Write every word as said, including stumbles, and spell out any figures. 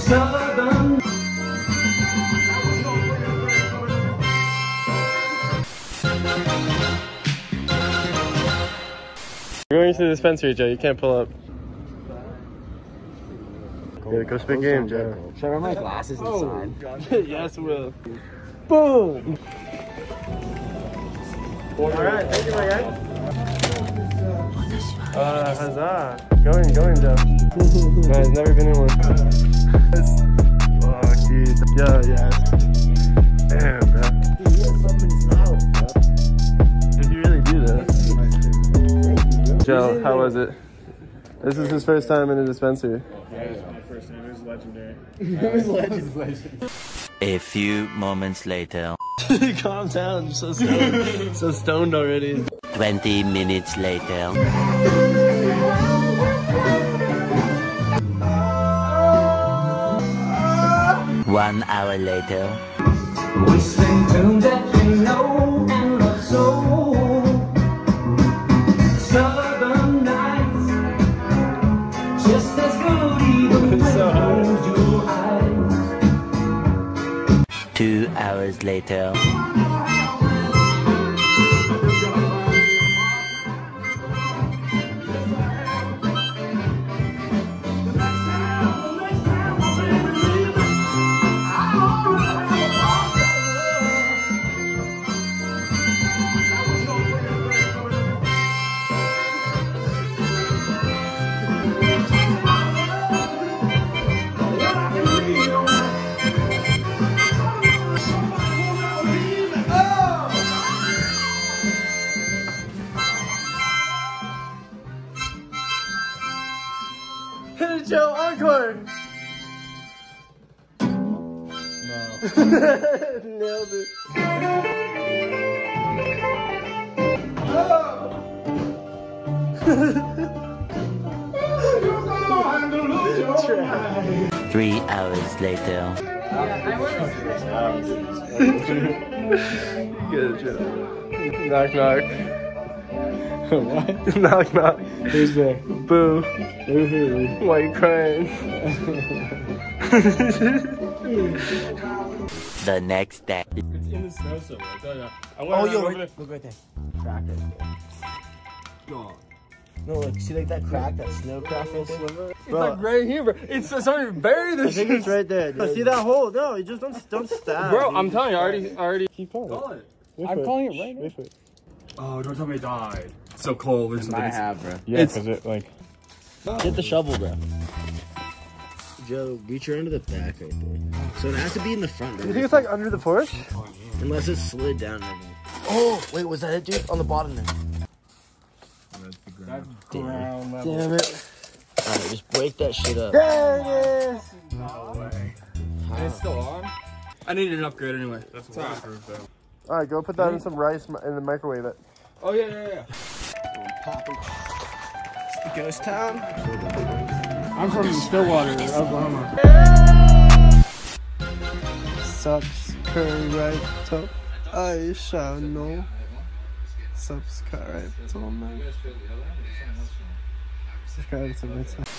Southern. We're going to the dispensary, Joe. You can't pull up. Yeah, go spit game, Joe. Should I wear my glasses inside? Oh, yes, Will. Boom! Alright, thank you, my guy. Uh, huzzah. Going, going, Joe. I've never been in one. Fuck, dude. Yo, yeah. Damn, bro. If you really do that. Joe, how was it? This is his first time in a dispensary. Yeah, it was my first time. It was legendary. It was legendary. A few moments later. Calm down, you're so stoned. So stoned already. Twenty minutes later. One hour later. Whistling tune that you know and love so. Southern nights, just as good even when So you close your eyes. Two hours later. Hit it, Joe, encore! No. Nailed it. Three hours later. Good, Joe. Knock, knock. What? Knock, knock. Who's there? Boo. Woohoo. Why you crying? The next day. It's in the snow somewhere. I tell you. I went Oh, around yo, over right, there. look right there. Crack right there. No. No, like, see like that crack, that snow crack right there? It's like right here, bro. It's somebody buried this. I think it's right there, dude. See that hole? No, you just don't, don't stab. Bro, dude. I'm telling you, I already, I already. Keep calling Call it. Wait I'm for calling it right now. Wait for it. Oh, don't tell me it died. It's so cold. There's something. I have, bro. Yeah, because it like. Get the shovel, bro. Joe, reach her under the back right there. So it has to be in the front, You bro. think it's like under the porch? Unless it slid down. Right there. Oh, wait, was that it, dude? On the bottom there. That's the ground. Damn it. Damn it. Alright, just break that shit up. There it is. No way. And it's still on? I needed an upgrade anyway. That's waterproof though. All right, go put that in some rice in the microwave. It. Oh yeah, yeah, yeah. It's the ghost town. I'm from Stillwater, Oklahoma. Subscribe to I shall know. Subscribe to me. Subscribe to me.